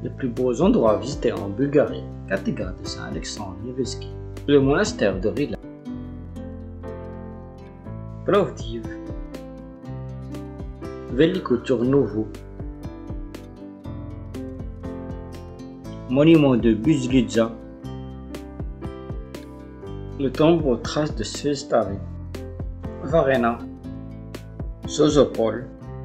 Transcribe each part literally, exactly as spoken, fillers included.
Les plus beaux endroits à visiter en Bulgarie, cathédrale de Saint-Alexandre Nevski, le monastère de Rila, Plovdiv, Veliko Turnovo, monument de Buzlidza, le tombeau aux traces de Svestari, Varena, Sozopol,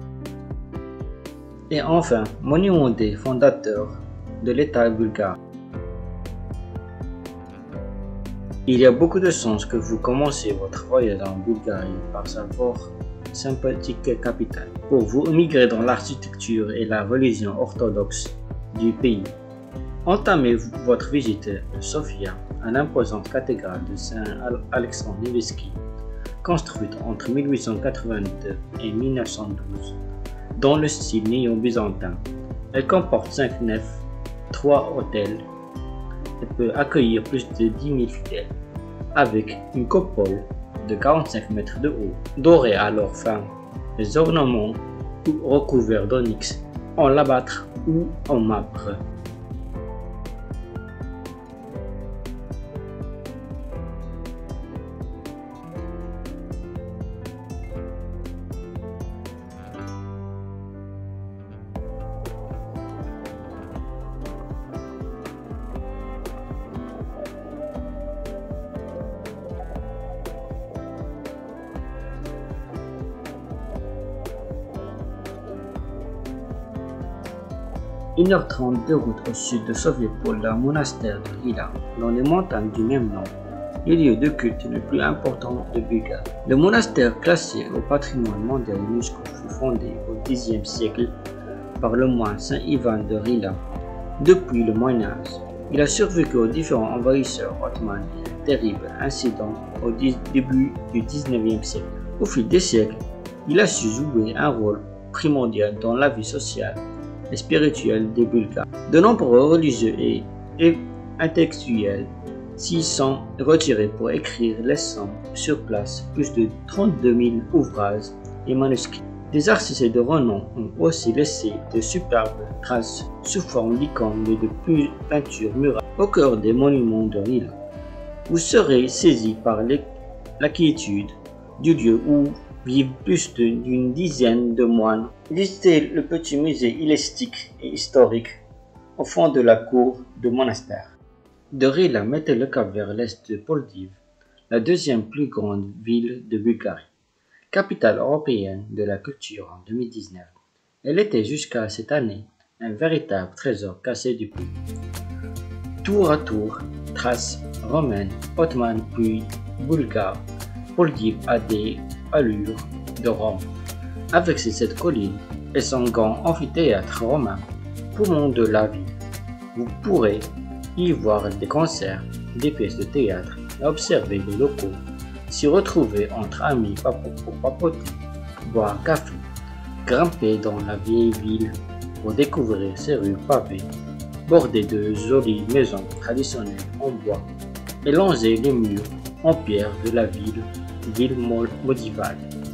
et enfin, monument des fondateurs de l'État bulgare. Il y a beaucoup de chances que vous commencez votre voyage en Bulgarie par sa fort sympathique capitale, pour vous immigrer dans l'architecture et la religion orthodoxe du pays. Entamez votre visite de Sofia, à l'imposante cathédrale de Saint-Alexandre Nevski, construite entre mille huit cent quatre-vingt-deux et mille neuf cent douze, dans le style néo-byzantin. Elle comporte cinq nefs, trois autels et peut accueillir plus de dix mille fidèles, avec une coupole de quarante-cinq mètres de haut, dorée à leur fin, les ornements recouverts d'onyx, en labâtre ou en marbre. une heure trente de route au sud de Sofia pour le monastère de Rila, dans les montagnes du même nom, le lieu de culte le plus important de Bulgarie. Le monastère, classé au patrimoine mondial UNESCO, fut fondé au dixième siècle par le moine Saint Ivan de Rila. Depuis le Moyen Âge, il a survécu aux différents envahisseurs ottomans et un terrible incident au début du dix-neuvième siècle. Au fil des siècles, il a su jouer un rôle primordial dans la vie sociale et spirituelle des Bulgares. De nombreux religieux et, et intellectuels s'y sont retirés pour écrire, laissant sur place plus de trente-deux mille ouvrages et manuscrits. Des artistes de renom ont aussi laissé de superbes traces sous forme d'icônes et de peintures murales au cœur des monuments de Rila. Vous serez saisi par la quiétude du lieu où vivent plus d'une dizaine de moines. Visitez le petit musée hellénistique et historique au fond de la cour du monastère. De Rila, mettez le cap vers l'est de Plovdiv, la deuxième plus grande ville de Bulgarie, capitale européenne de la culture en deux mille dix-neuf. Elle était jusqu'à cette année un véritable trésor caché du pays. Tour à tour, traces romaines, ottomanes puis bulgares, Plovdiv a des allures de Rome. Avec ses sept collines et son grand amphithéâtre romain, poumon de la ville, vous pourrez y voir des concerts, des pièces de théâtre et observer les locaux, s'y retrouver entre amis pour papoter, boire café, grimper dans la vieille ville pour découvrir ses rues pavées, bordées de jolies maisons traditionnelles en bois et longer les murs en pierre de la ville, ville médiévale.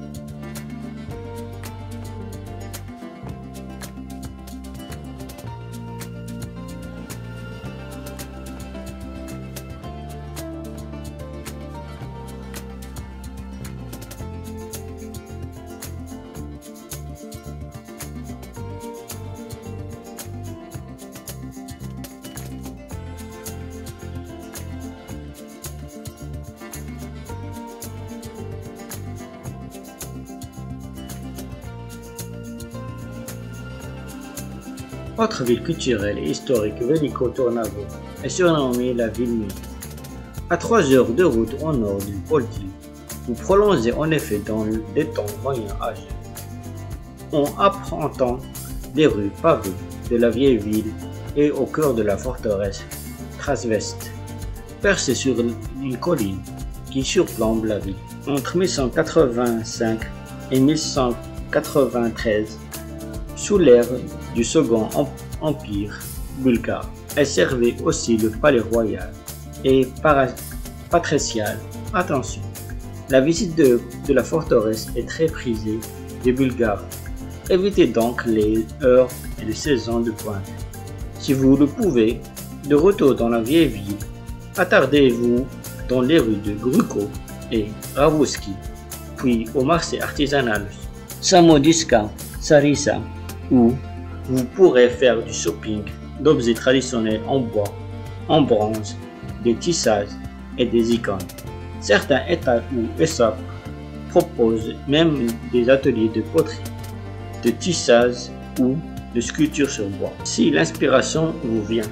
Autre ville culturelle et historique, Veliko Turnovo est surnommée la ville nuit. À trois heures de route au nord du Plovdiv, vous prolongez en effet dans des temps moyen âgés, en arpentant les rues pavées de la vieille ville et au cœur de la forteresse Trasvest, percée sur une colline qui surplombe la ville. Entre mille cent quatre-vingt-cinq et mille cent quatre-vingt-treize, sous l'ère du Second Empire bulgare, elle servait aussi le palais royal et patricial. Attention, la visite de, de la forteresse est très prisée des Bulgares. Évitez donc les heures et les saisons de pointe. Si vous le pouvez, de retour dans la vieille ville, attardez-vous dans les rues de Gruko et Ravouski, puis au marché artisanal Samodiska, Sarissa, où vous pourrez faire du shopping d'objets traditionnels en bois, en bronze, des tissages et des icônes. Certains États ou E S A P proposent même des ateliers de poterie, de tissage ou de sculpture sur bois, si l'inspiration vous vient.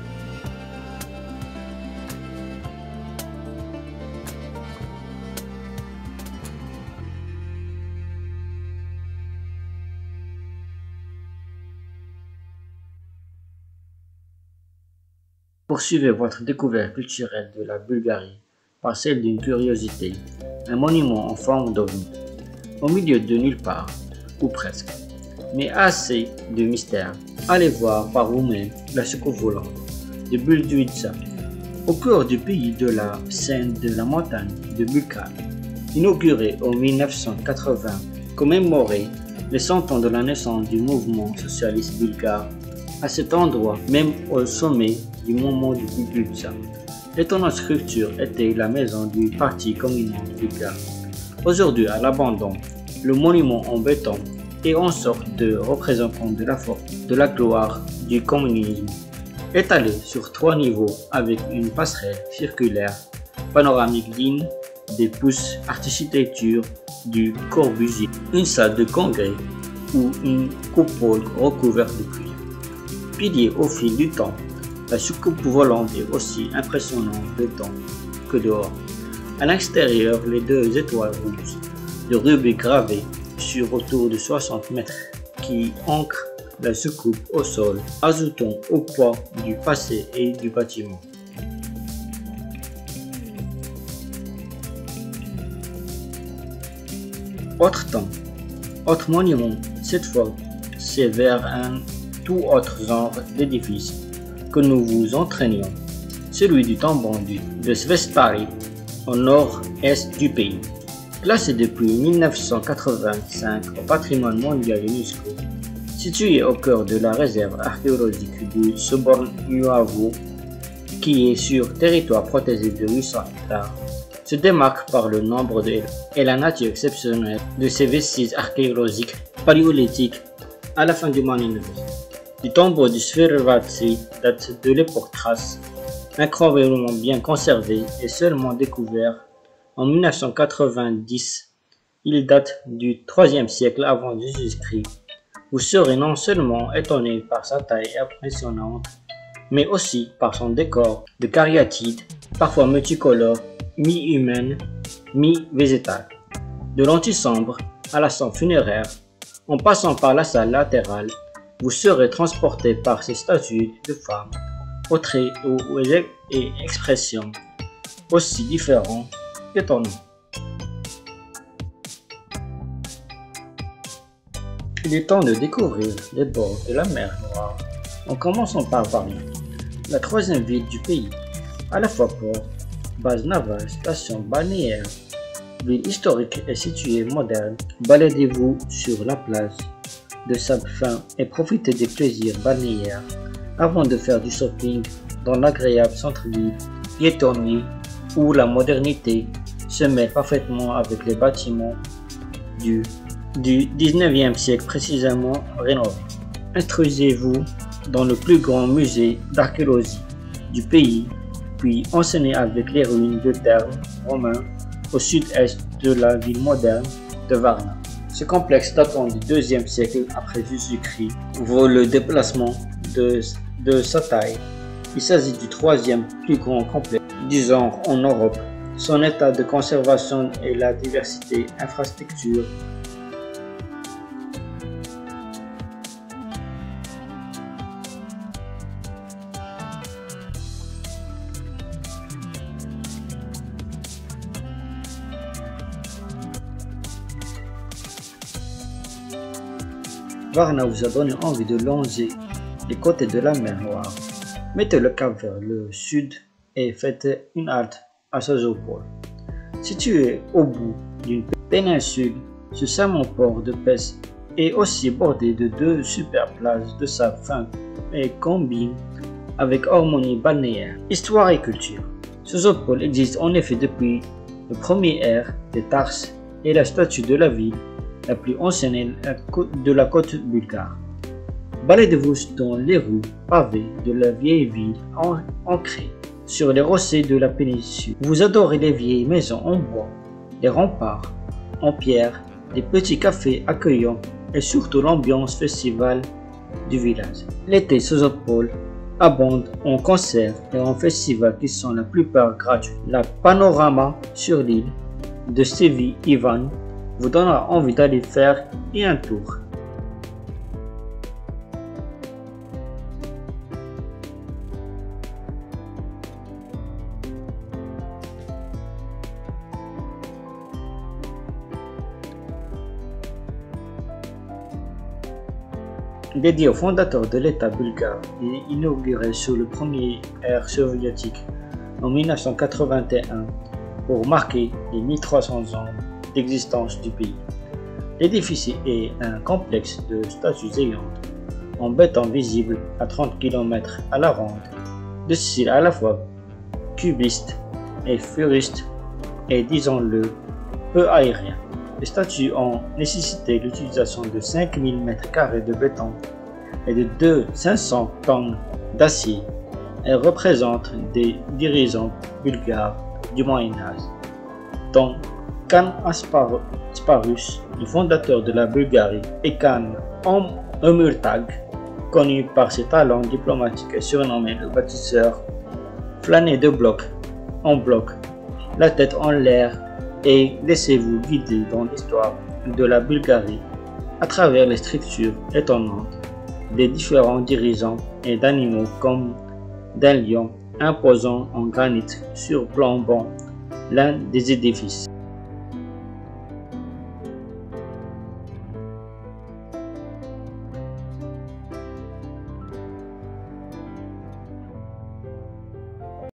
Poursuivez votre découverte culturelle de la Bulgarie par celle d'une curiosité, un monument en forme d'ovni, au milieu de nulle part, ou presque, mais assez de mystère. Allez voir par vous-même la soucoupe volante de Bulduitsa, au cœur du pays de la scène de la montagne de Bulgar, inaugurée en mille neuf cent quatre-vingts, commémorer les cent ans de la naissance du mouvement socialiste bulgare. À cet endroit, même au sommet du moment du Bulduitsa, l'étonnante structure était la maison du Parti communiste bulgare. Aujourd'hui à l'abandon, le monument en béton est en sorte de représentant de la force, de la gloire du communisme, étalé sur trois niveaux avec une passerelle circulaire panoramique digne des pousses architecture du Corbusier, une salle de congrès ou une coupole recouverte de cuir. Pilier au fil du temps, la soucoupe volante est aussi impressionnante dedans que dehors. À l'extérieur, les deux étoiles rouges de rubis gravées sur autour de soixante mètres qui ancrent la soucoupe au sol, ajoutant au poids du passé et du bâtiment. Autre temps, autre monument, cette fois c'est vers un tout autre genre d'édifice que nous vous entraînions, celui du tombeau de Svestari au nord-est du pays. Classé depuis mille neuf cent quatre-vingt-cinq au patrimoine mondial UNESCO, situé au cœur de la réserve archéologique du Sobornuavo, qui est sur territoire protégé de huit cents hectares, se démarque par le nombre de et la nature exceptionnelle de ses vestiges archéologiques paléolithiques à la fin du Moyen Âge. Le tombeau du Svervatsi date de l'époque thrace, incroyablement bien conservé et seulement découvert en mille neuf cent quatre-vingt-dix. Il date du troisième siècle avant Jésus-Christ. Vous serez non seulement étonné par sa taille impressionnante, mais aussi par son décor de cariatides, parfois multicolores, mi-humaines, mi-végétales. De l'antichambre à la salle funéraire, en passant par la salle latérale, vous serez transporté par ces statues de femmes, aux traits et expressions aussi différents qu'étonnants. Il est temps de découvrir les bords de la mer Noire, en commençant par Varna, la troisième ville du pays, à la fois port, base navale, station balnéaire, ville historique et située moderne. Baladez-vous sur la plage de sable fin et profitez des plaisirs balnéaires avant de faire du shopping dans l'agréable centre-ville piétonnier où la modernité se mêle parfaitement avec les bâtiments du, du dix-neuvième siècle précisément rénovés. Instruisez-vous dans le plus grand musée d'archéologie du pays, puis enseignez avec les ruines de thermes romains au sud-est de la ville moderne de Varna. Ce complexe datant du deuxième siècle après Jésus-Christ vaut le déplacement de, de sa taille. Il s'agit du troisième plus grand complexe du genre en Europe. Son état de conservation et la diversité infrastructure Varna vous a donné envie de longer les côtés de la mer Noire. Mettez le cap vers le sud et faites une halte à Sozopol. Situé au bout d'une péninsule, ce savant port de pêche est aussi bordé de deux super plages de sable fin et combine avec harmonie balnéaire. Histoire et culture. Sozopol existe en effet depuis le premier ère des Tarses et la statue de la ville la plus ancienne de la côte bulgare. Baladez-vous dans les rues pavées de la vieille ville ancrée sur les rochers de la péninsule. Vous adorez les vieilles maisons en bois, les remparts en pierre, les petits cafés accueillants et surtout l'ambiance festivale du village. L'été, Sozopol abonde en concerts et en festivals qui sont la plupart gratuits. La panorama sur l'île de Sevi Ivan vous donnera envie d'aller faire y un tour. Dédié au fondateur de l'État bulgare et inauguré sous le premier ère soviétique en mille neuf cent quatre-vingt-un pour marquer les mille trois cents ans d'existence du pays. L'édifice est un complexe de statues géantes en béton visible à trente kilomètres à la ronde, de style à la fois cubiste et furiste et, disons-le, peu aérien. Les statues ont nécessité l'utilisation de cinq mille mètres carrés de béton et de deux mille cinq cents tonnes d'acier. Elles représentent des dirigeants bulgares du Moyen-Âge, dont Khan Asparus, le fondateur de la Bulgarie, et Khan Ömürtag, connu par ses talents diplomatiques et surnommé le bâtisseur, flânez de bloc en bloc, la tête en l'air, et laissez-vous guider dans l'histoire de la Bulgarie à travers les structures étonnantes des différents dirigeants et d'animaux comme d'un lion imposant en granit surplombant l'un des édifices.